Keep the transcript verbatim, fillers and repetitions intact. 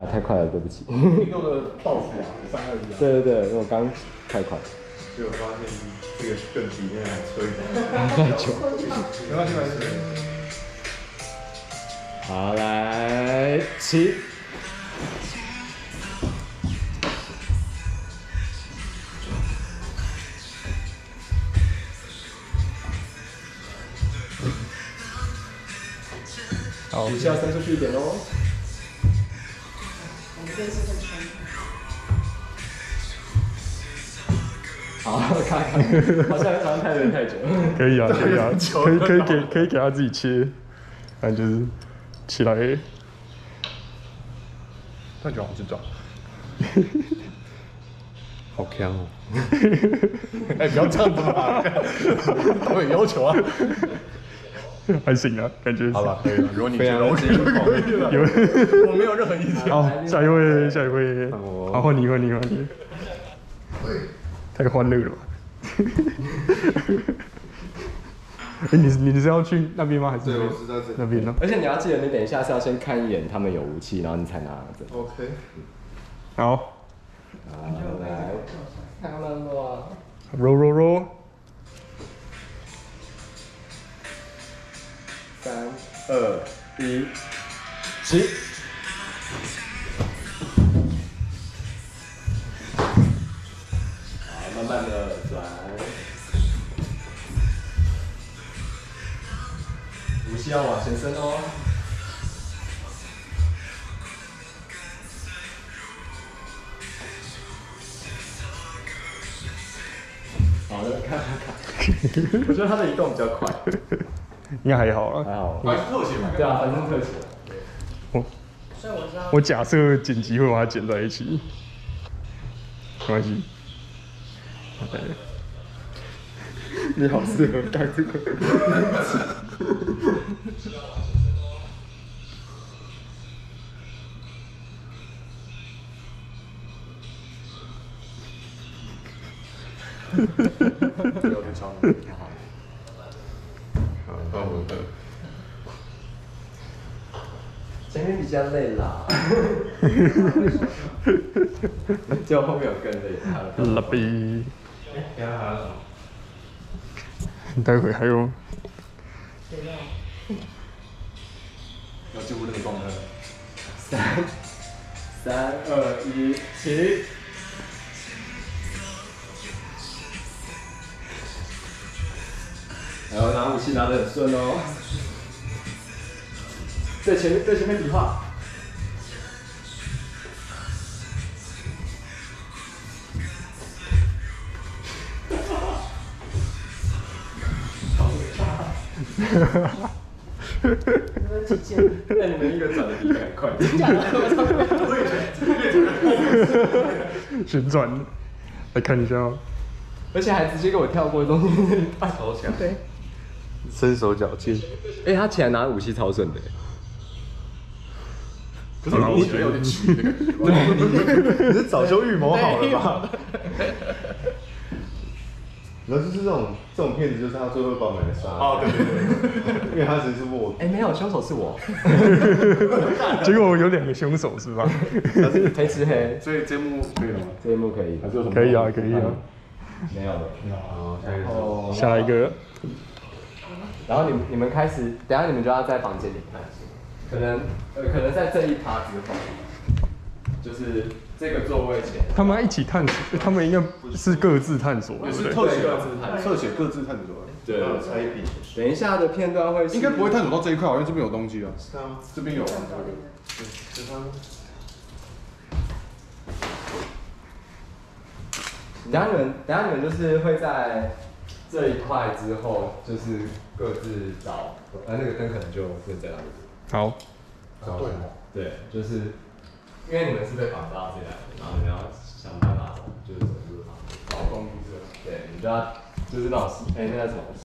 太快了，对不起。 运动的报复啊，三二一啊。 对对对，我刚太快。 结果发现这个更比那个还吹的。 太久。 没关系，没关系。 好，来起。 好， 武器要伸出去一点喽。 我们这次会穿。 好，看看，好像好像太人太久。 可以啊，可以啊，可以可以给可以给他自己切，反正就是起来。 太久好知道。 好强哦！ 哎，不要这样子嘛，我有要求啊。 还行啊，感觉。 好了，可以了。如果你觉得 OK 就可以了， 有， 我没有任何意见。 好，下一位，下一位，好，换你，换你，换你。太欢乐了吧！哎，你你是要去那边吗？还是对，我是在这那边呢？ 而且你要记得，你等一下是要先看一眼他们有武器，然后你才拿着。 OK。 好， 好，来，看了吗？ roll roll roll。 三二一，起！好，慢慢的转。武器要往前伸哦。好的，看看看。我觉得他的移动比较快。 应该还好了， 还好。 反正特写嘛。 对啊，反正特写。 我所以我知道。 我假设剪辑会把它剪在一起，没关系。 你好适合干这个。 有点长。好，到我的。 前面比较累啦，就后面有更累。 蜡笔。 等下还有什么？ 待会还有。 要进入那个状态。 三、三、二、一，起！然后拿武器拿得很顺哦。在前面，在前面比划。 你们几件？ 那你们一个转的比一个还快。 假的，我旋转，来看一下哦。 而且还直接给我跳过中间那一段。 超强。 对。 身手矫健。 哎、欸，他起来拿武器超顺的。 可是我觉得有点奇的感觉。 你是早就预谋好了吧？然后就是这种这种骗子，就是他最后会把我们给杀。 哦，对对对， 因为他只是我。 哎、欸，没有，凶手是我。 结果有两个凶手是吧？ 黑吃黑， 所以这幕可以了吗？ 这一幕可以。 还是有什么？ 可以啊，可以啊。 没有了。 好，下一个。 哦。 下一个。 然后你们你们开始，等下你们就要在房间里探索，可能呃可能在这一趴之后，就是这个座位前。 他们要一起探索，他们应该是各自探索，对不对？ 特写各自探，特写各自探索。 对，猜一笔。等一下的片段会是。 应该不会探索到这一块，因为这边有东西啊。 是啊， 这边有。 对，是他。 等下你们，等下你们就是会在这一块之后，就是各自找，呃，那个灯可能就会在那里。 好。 对。 对，就是因为你们是被绑到这来的，然后你们要想办法就是走入它， 找公路这。 对，你就要就是那种，哎、欸，那叫什么？